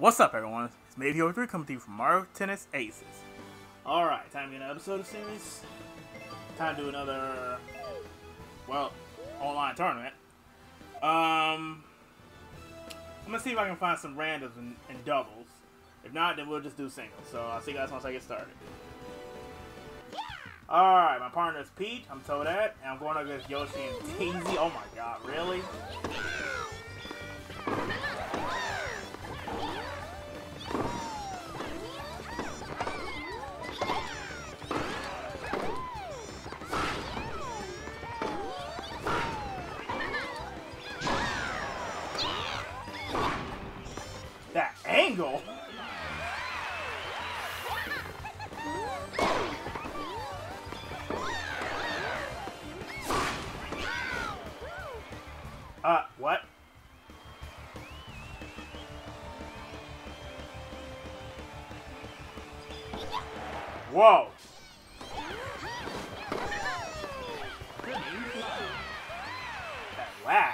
What's up, everyone? It's Maybe03 coming to you from Mario Tennis Aces. Alright, time to get an episode of series. Time to do another, well, online tournament. I'm gonna see if I can find some randoms and doubles. If not, then we'll just do singles. So I'll see you guys once I get started. Alright, my partner is Pete. I'm Toadette, and I'm going up against Yoshi and Daisy. Oh my god, really? That angle? What? Whoa! That lag.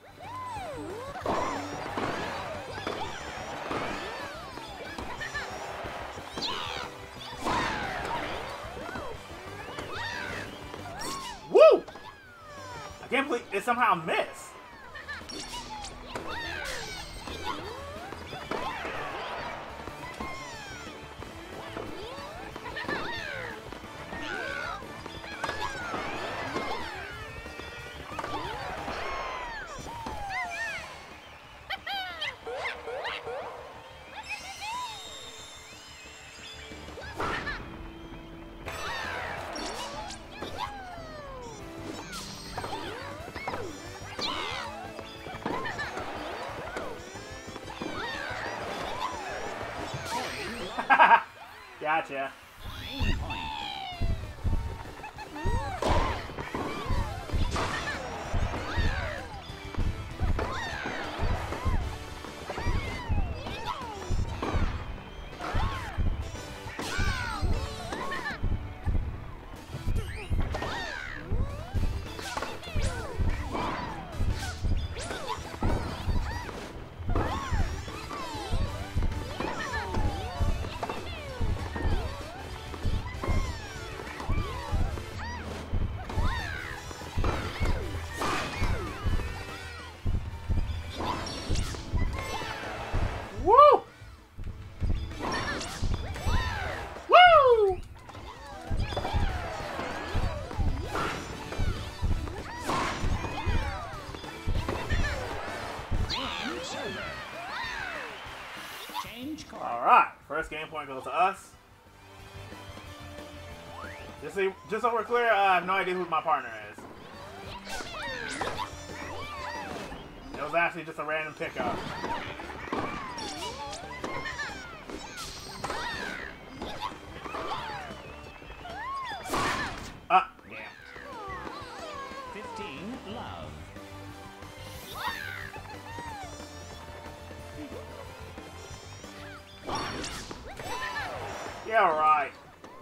Woo! I can't believe it somehow missed. Gotcha. Woo! Woo! Alright, first game point goes to us. Just so we're clear, I have no idea who my partner is. It was actually just a random pickup. Damn. 15 love. Yeah, right.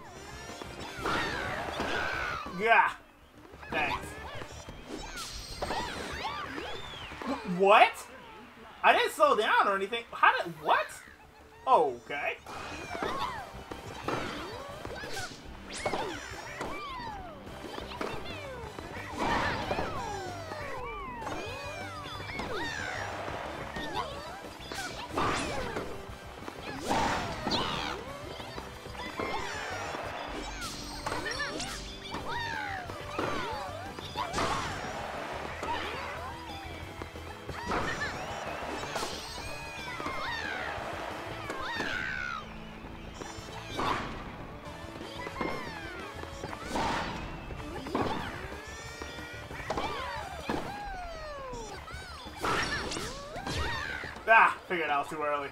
Yeah. Thanks. What? I didn't slow down or anything. How did... What? Okay. Ah, figured out too early.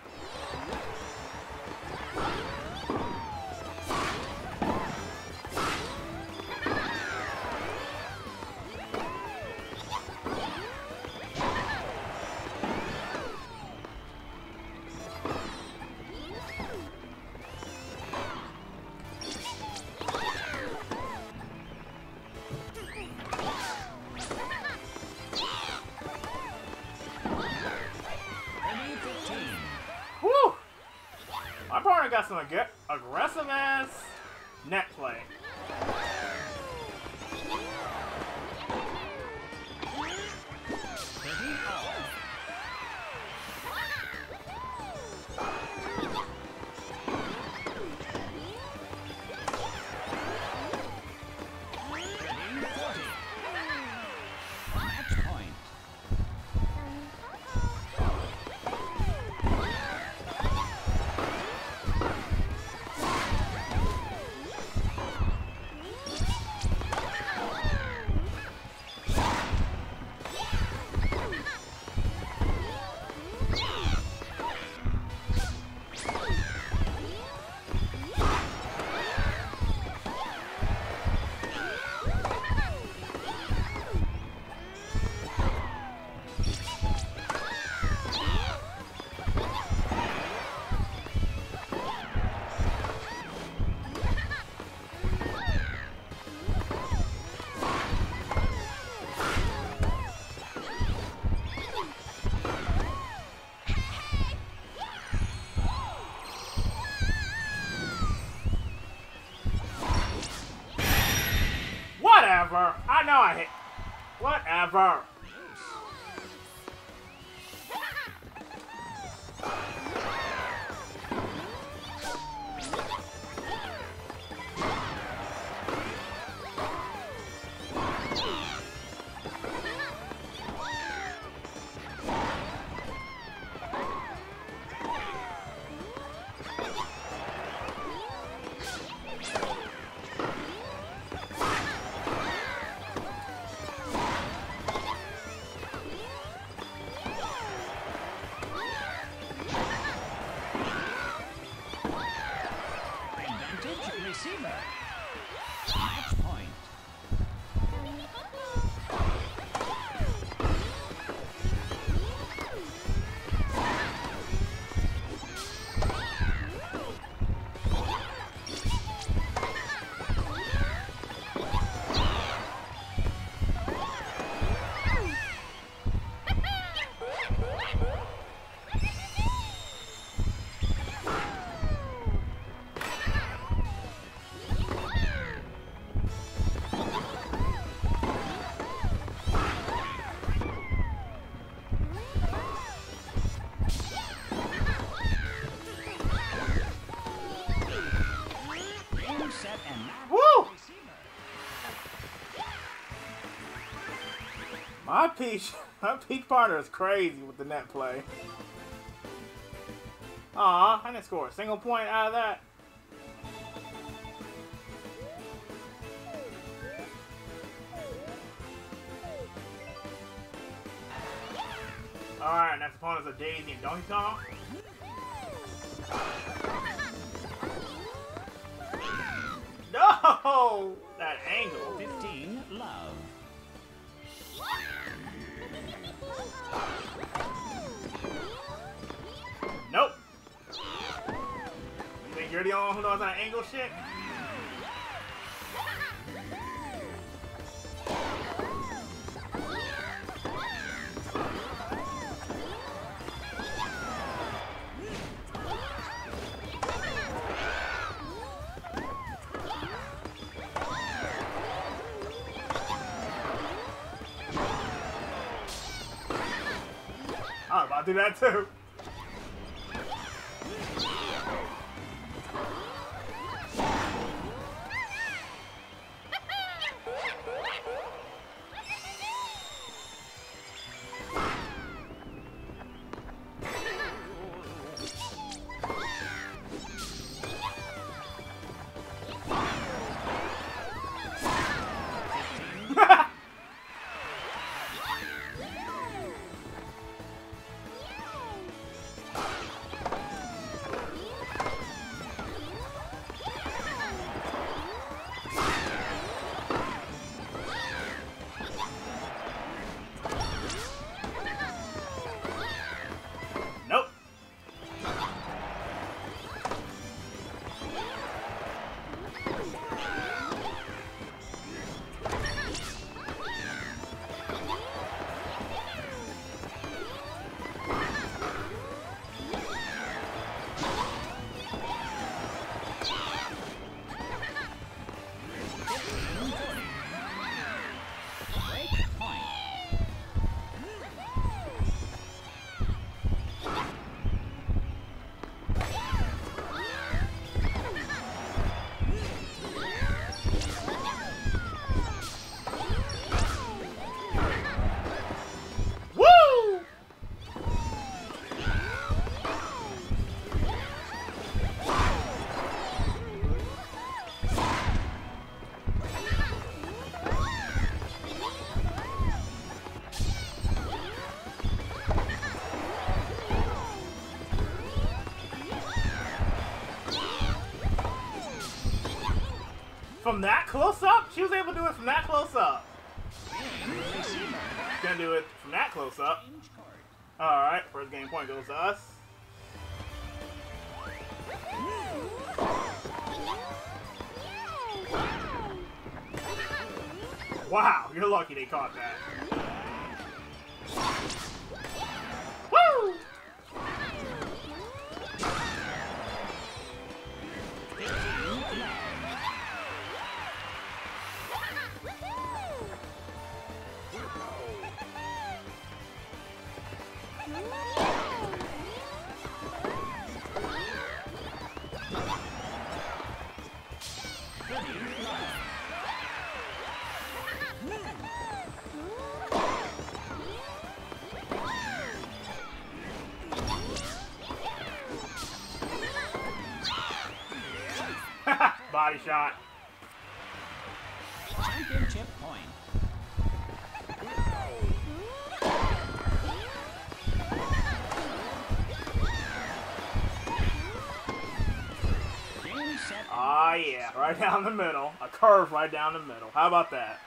Woo! Mario got some aggressive ass net play. Whatever. I know I hit. Whatever. Receiver. Match point. Woo! My Peach partner is crazy with the net play. Aw, I didn't score a single point out of that. Alright, next opponent's a Daisy and Donkey Kong. No! That angle. 15, love. Nope. You think you're the only one who knows how to angle shit? I was about to do that too. From that close up? She was able to do it from that close up. Gonna do it from that close up. Alright, first game point goes to us. Wow, you're lucky they caught that. Woo! Body shot. Championship point. Game, set, Ah, yeah, right down the middle. A curve right down the middle. How about that?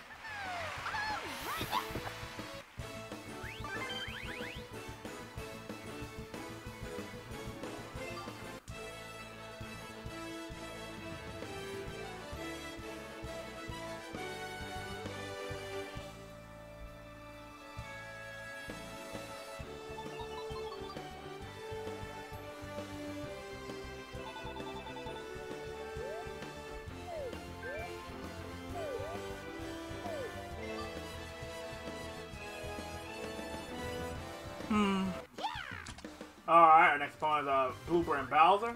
Alright, our next opponent is Blooper and Bowser.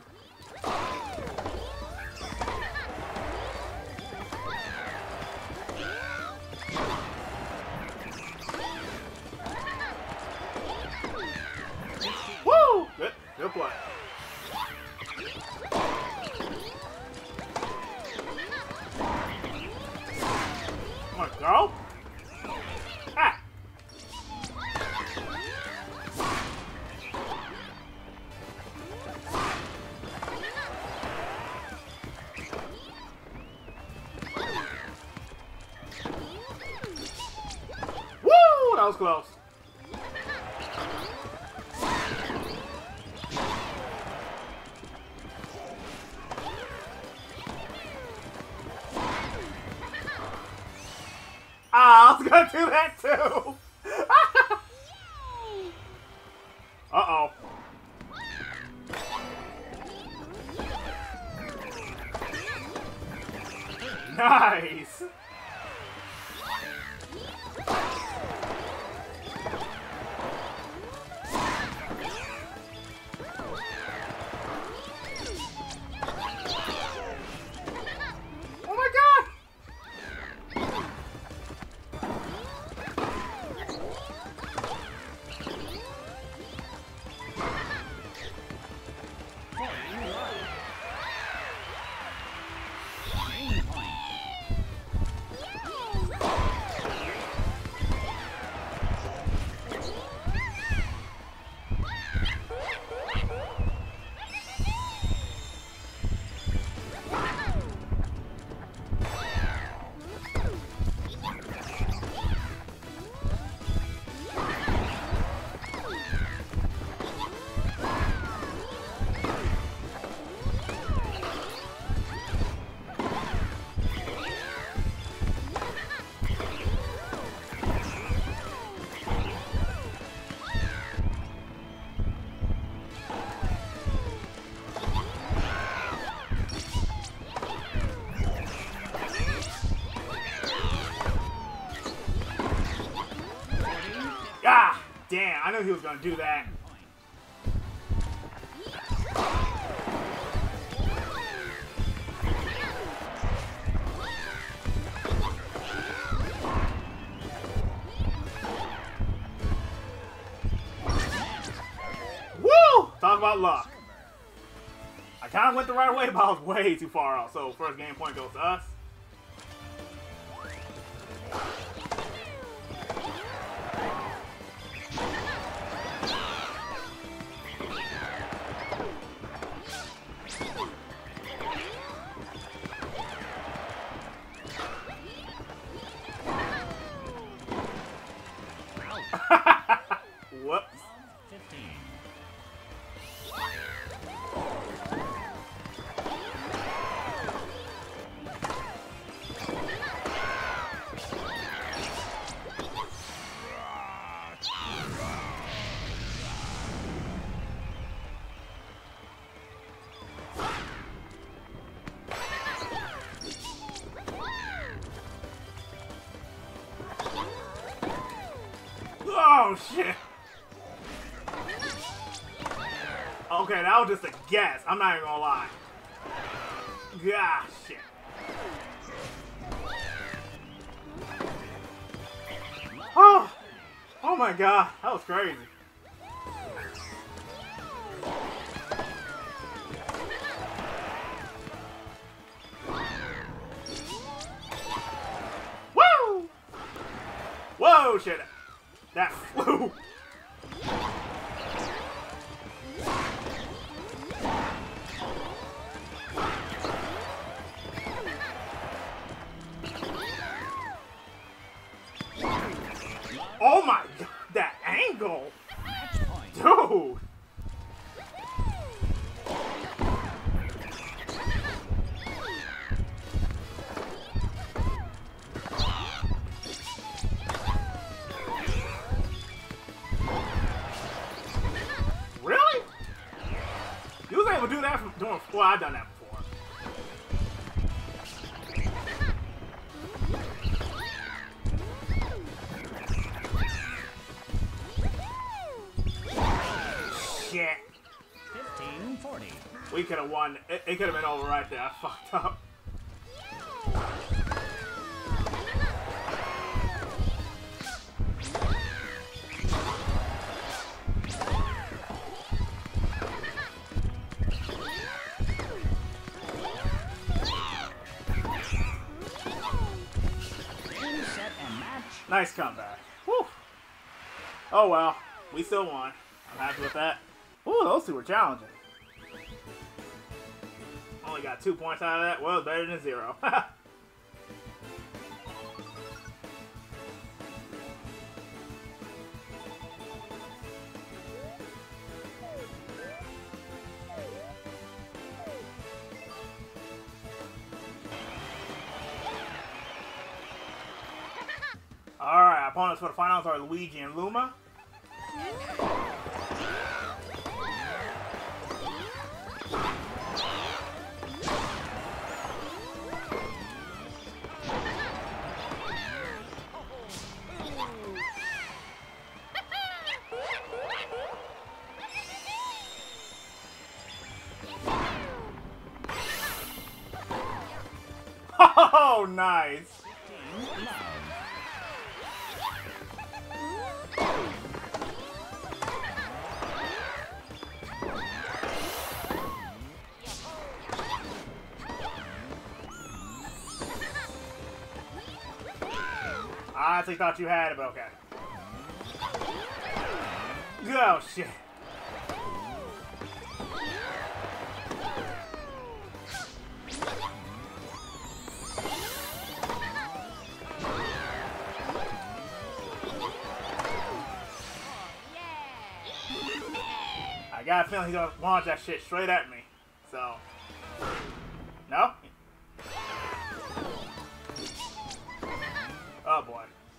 Woo! Good play. Come on, go. Ah! Woo! That was close. Ah, I was gonna do that too. Uh-oh. Nice. Oh my God. game point. Ah, damn, I knew he was gonna do that. Woo! Talk about luck. I kind of went the right way, but I was way too far out. So first game point goes to us. Whoops. 15. Oh shit! Okay, that was just a guess. I'm not even gonna lie. Gosh, shit. Oh! Oh my god, that was crazy. Woo! Whoa, shit. That flew. Oh my god, that angle! Match point. Dude! Really? You was able to do that from doing, well, I've done that before. Shit. 15-40. We could have won. It could have been over right there. I fucked up. Game, set, and match. Nice comeback. Whew. Oh well. We still won. I'm happy with that. Ooh, those two were challenging. Only got 2 points out of that. Well, better than 0. Alright, opponents for the finals are Luigi and Luma. Oh, nice! 15 love. I honestly thought you had it, but okay. Oh, shit. I got a feeling he's gonna launch that shit straight at me. So. No? Oh boy.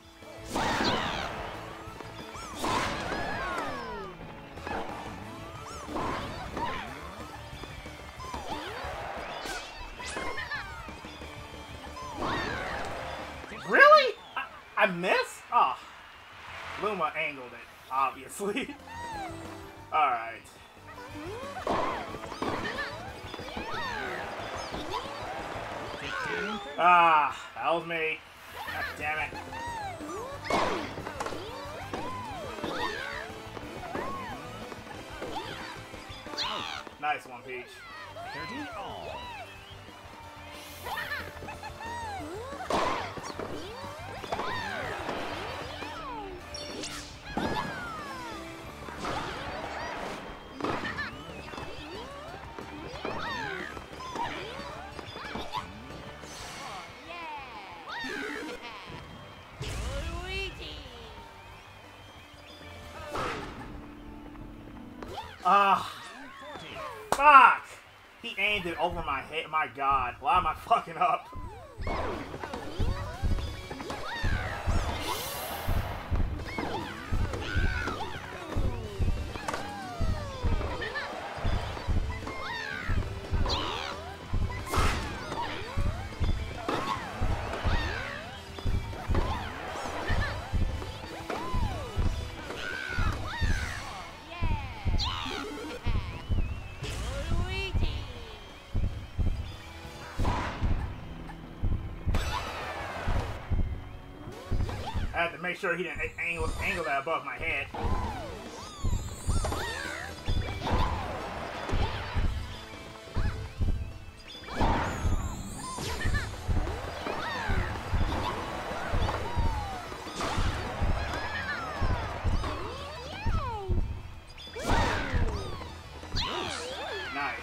Really? I missed? Oh. Luma angled it, obviously. Alright. Ah, that was me. God damn it. Nice one, Peach. 30 all. Ah, 40. fuck! He aimed it over my head. My god, why am I fucking up? I had to make sure he didn't angle that above my head. Nice.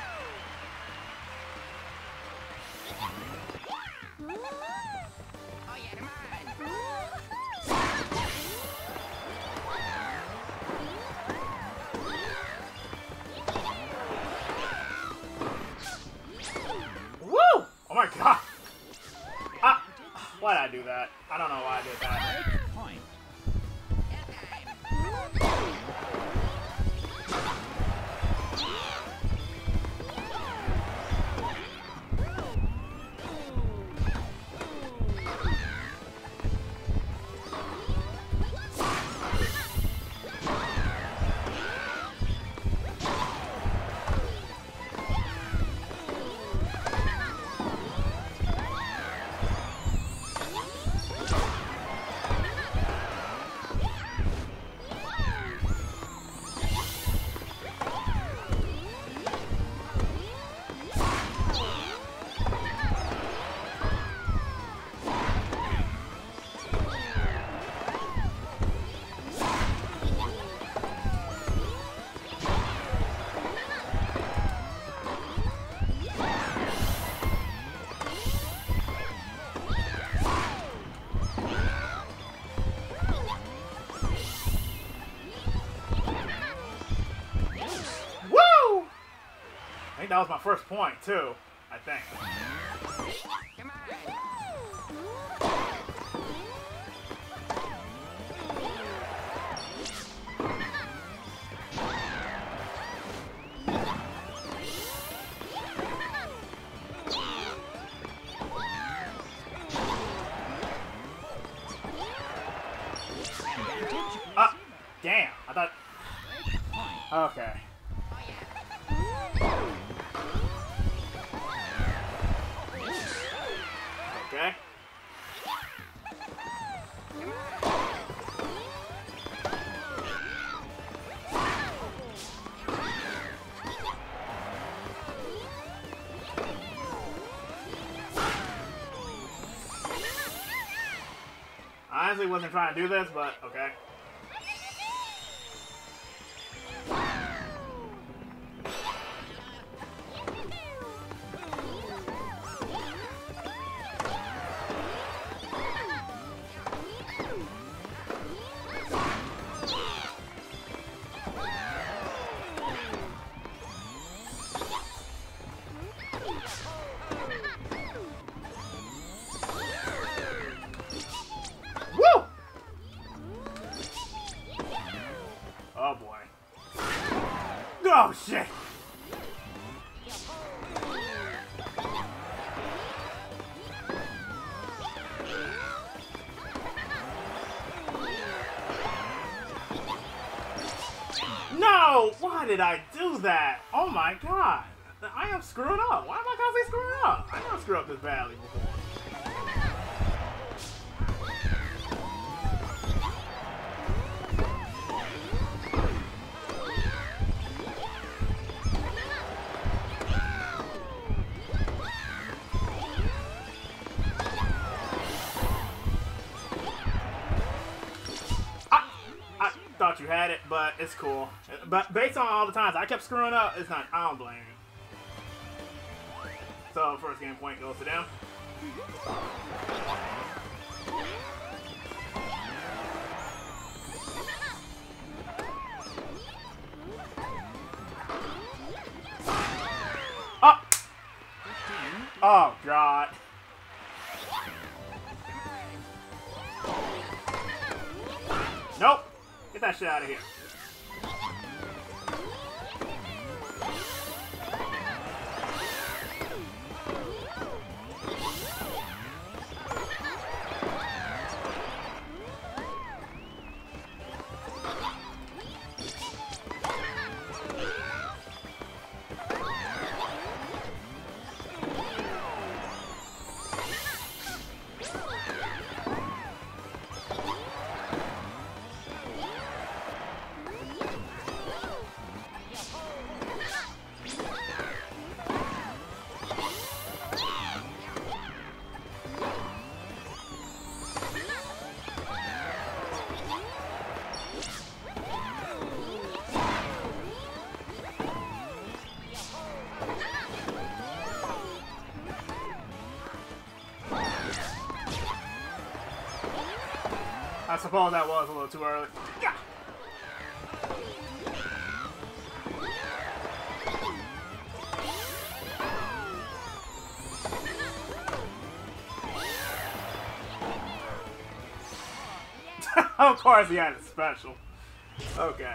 Woo! Oh my god! Ah! Why'd I do that? I don't know why I did that. Break point. Woo! I think that was my first point too. I think. Ah, damn! I thought. Okay. Okay. I honestly wasn't trying to do this, but okay. Woo! Oh boy. Oh shit! No! Why did I do that? Oh my god! I am screwing up. Why am I constantly screwing up? I never screwed up this badly before. I thought you had it, but it's cool. But based on all the times I kept screwing up, it's not. I don't blame you. So first game point goes to them. Oh, God. Nope. Get that shit out of here. I suppose that was a little too early. Yeah. Of course he had a special. Okay.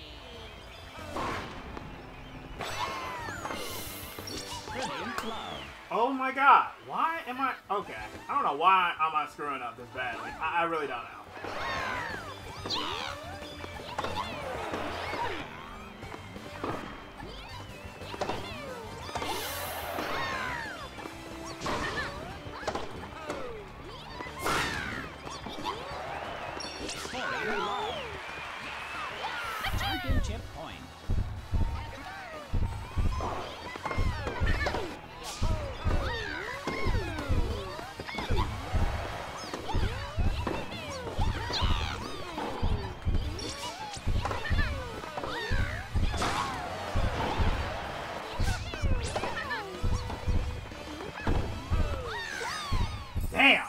Oh my god. Why am I... Okay. I don't know why am I screwing up this badly. I really don't know. Championship point. Damn!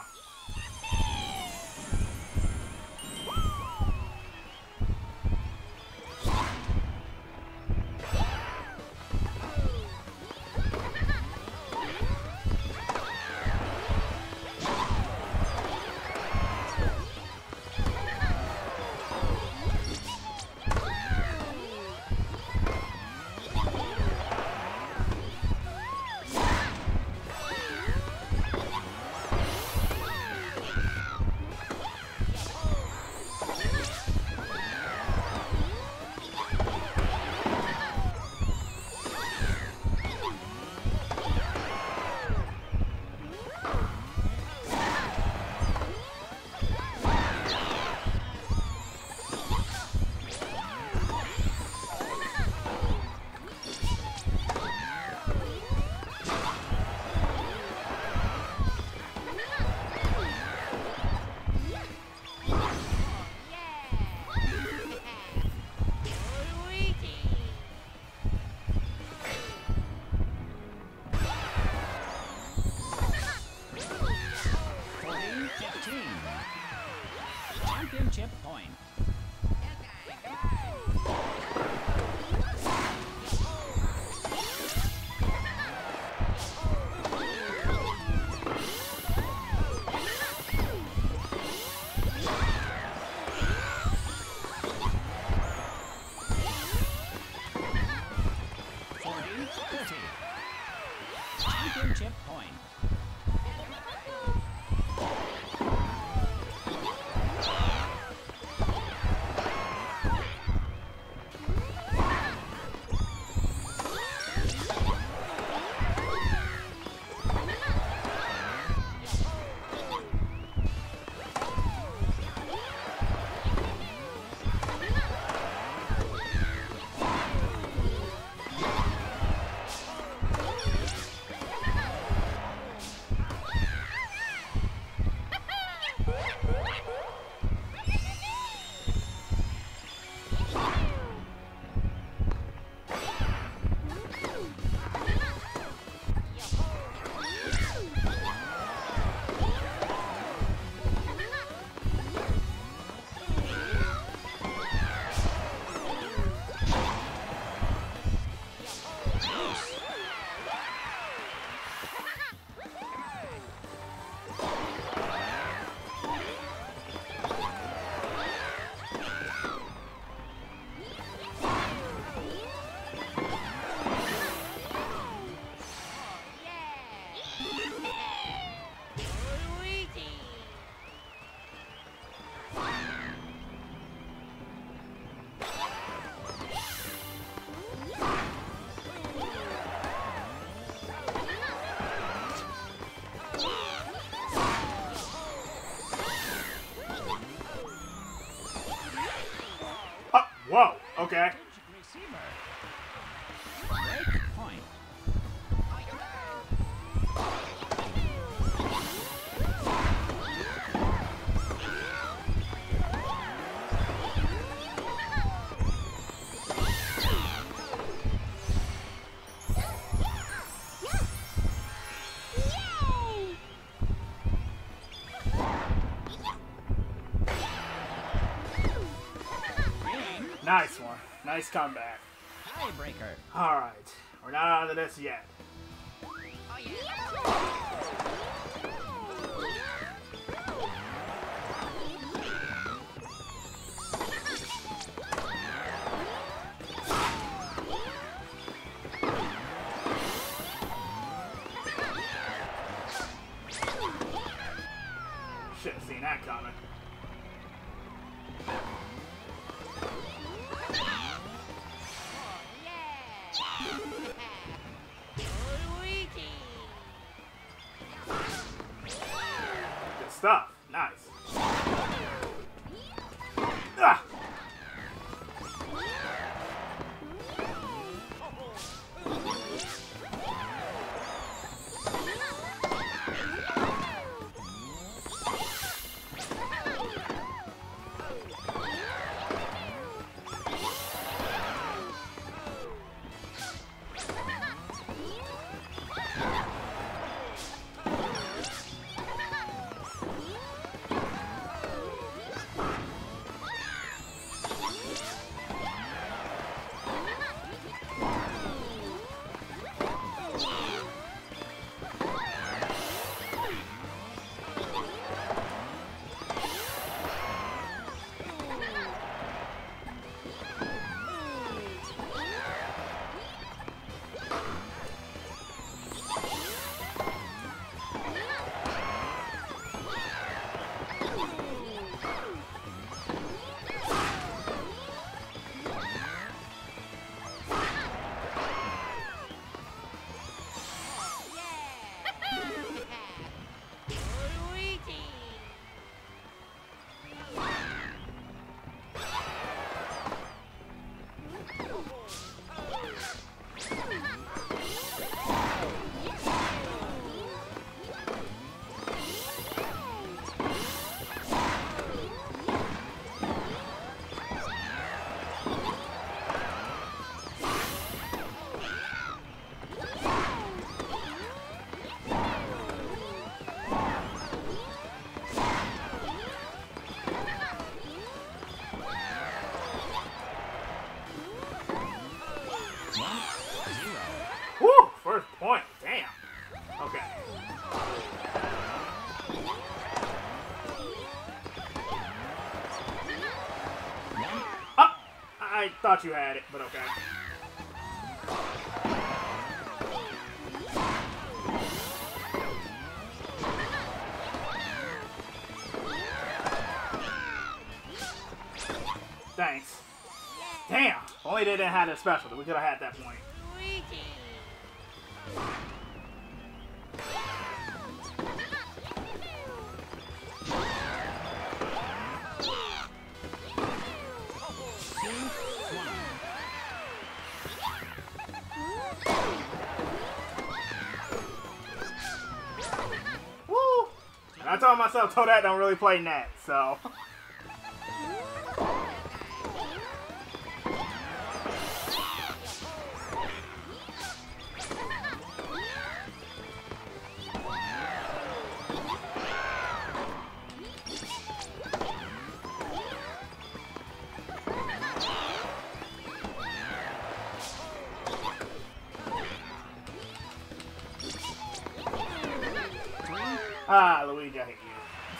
Okay. Receiver. Break point. Nice one. Nice comeback. Tiebreaker. Alright. We're not out of this yet. Should have seen that coming. Good stuff. Nice. Ah! First point, damn. Okay. Oh, I thought you had it, but okay. Thanks. Damn. Only they didn't have a special. We could have had that point. Woo! And I told myself Toadette don't really play net, so. Ah, Luigi, I hate you.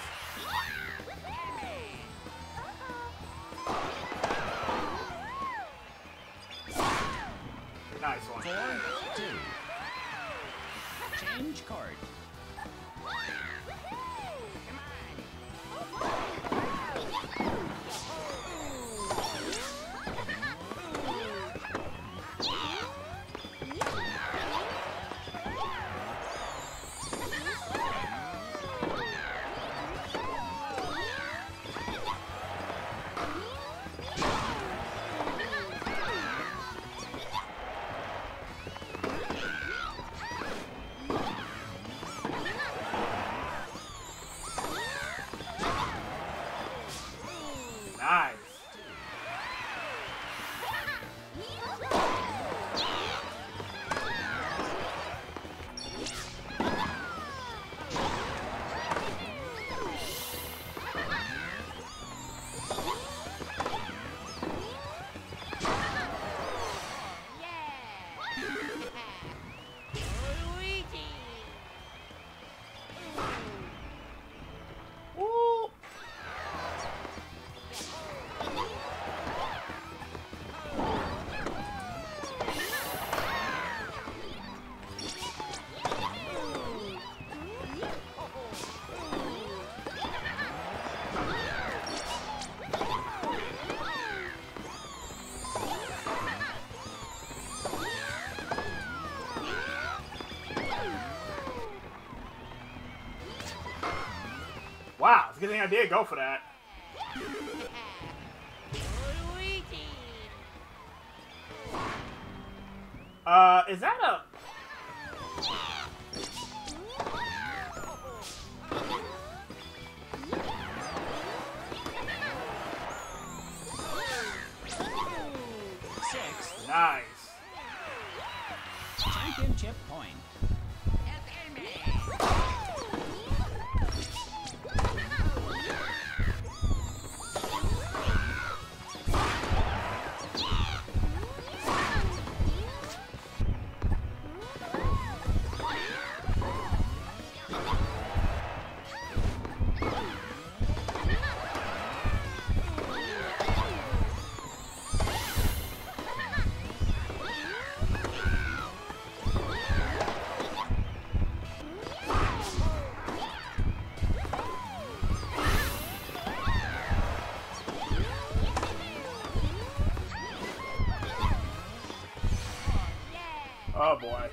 Nice one. 4-2. Change card. Good thing I did go for that. Is that a... Nice. Championship point. Oh boy.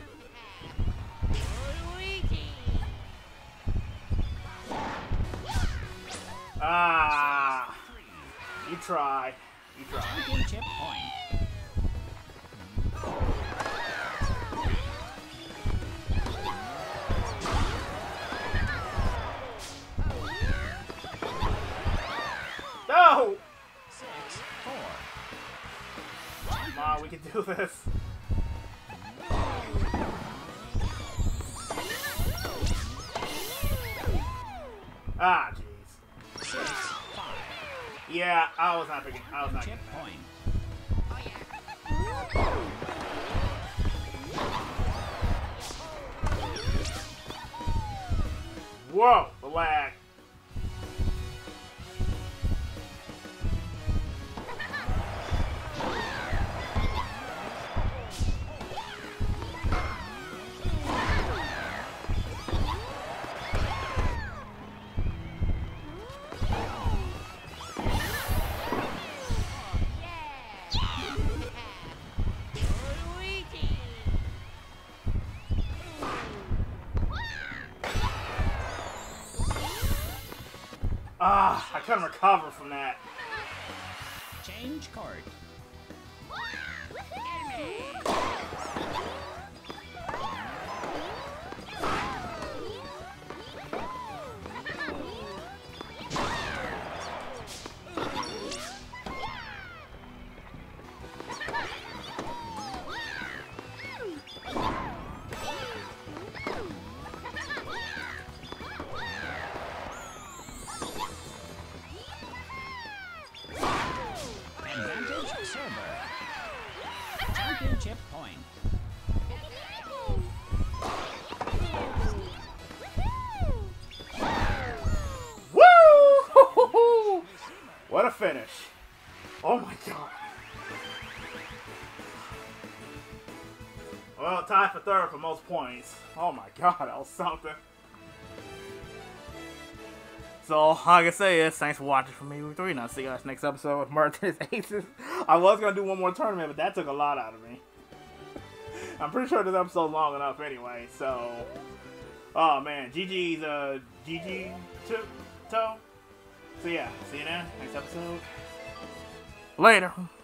Ah. You try. You try. Championship point. No! 6-4. Come on, we can do this. Ah, jeez. 6-5. Yeah, I was not picking. I was not getting Chip that. point. Whoa, the lag. Ah, I couldn't recover from that. Change court. Advantage server. Championship point. Woo! What a finish. Oh my god. Well, tied for third for most points. Oh my god, that was something. So, all I can say is, thanks for watching for me, 3, and I'll see you guys next episode with Mario Tennis Aces. I was going to do one more tournament, but that took a lot out of me. I'm pretty sure this episode's long enough anyway, so... Oh man, GG's, GG Toe. So yeah, see you then, next episode. Later.